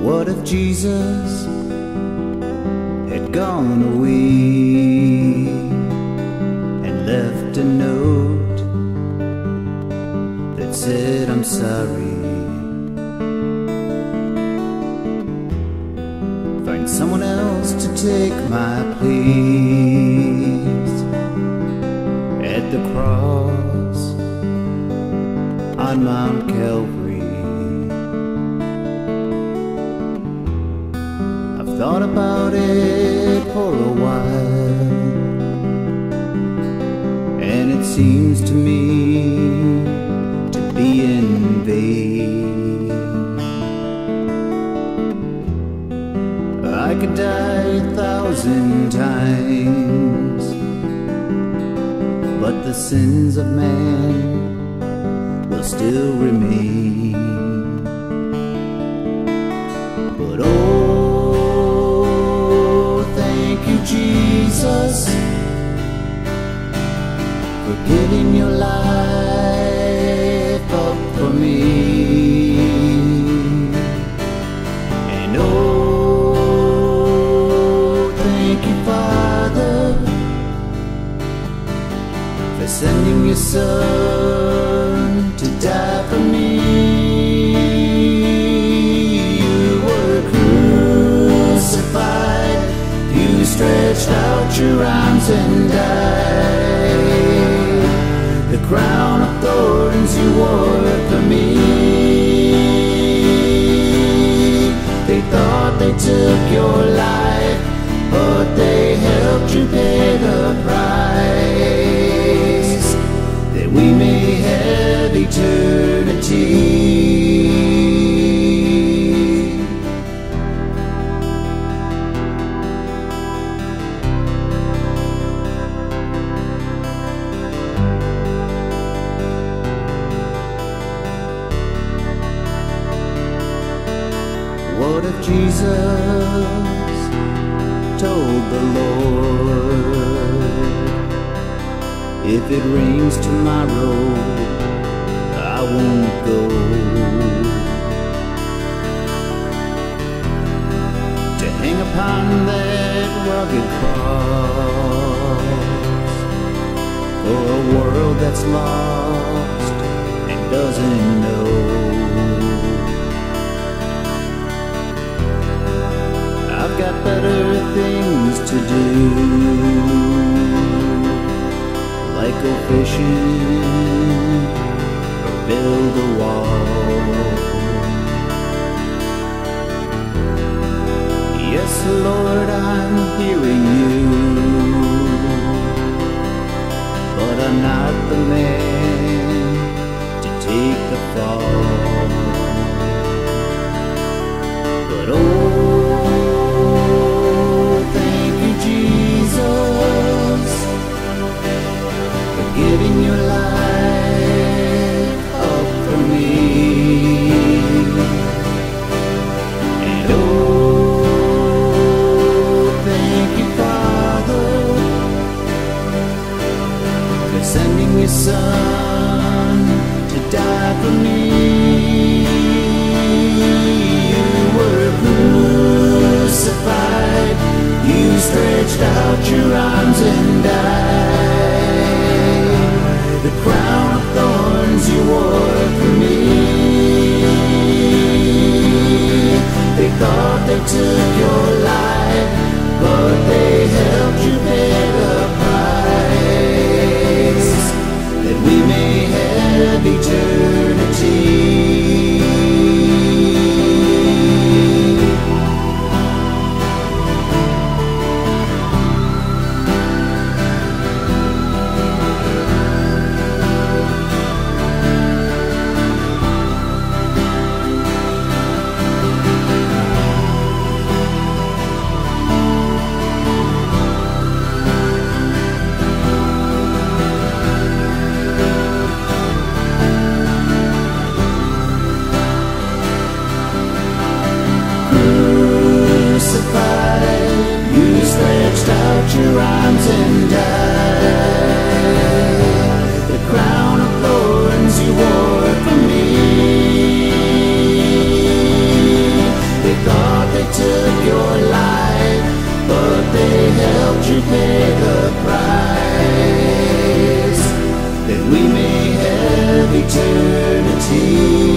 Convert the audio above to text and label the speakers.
Speaker 1: What if Jesus had gone away and left a note that said, I'm sorry? Find someone else to take my place at the cross on Mount Calvary. I've thought about it for a while, and it seems to me to be in vain. I could die 1,000 times, but the sins of man will still remain. But oh, thank you, Jesus, for giving your life up for me. And oh, thank you, Father, for sending your Son to die for me. You were crucified, you stretched out your arms and died. The crown of thorns you wore for me. They thought they took your life, but they helped you pay the price, that we may have eternity. What if Jesus told the Lord, if it rains tomorrow, I won't go? To hang upon that rugged cross for a world that's lost and doesn't know. I've got better things to do, like go fishing or build a wall. Yes, Lord, I'm hearing you, but I'm not the man to take the fall. But oh, giving your life up for me. And oh, thank you, Father, for sending your Son to die for me. You were crucified, you stretched out your arms and died. The crown of thorns you wore for me. They thought they took your life, but they helped you pay the price, that we may have eternity. eternity.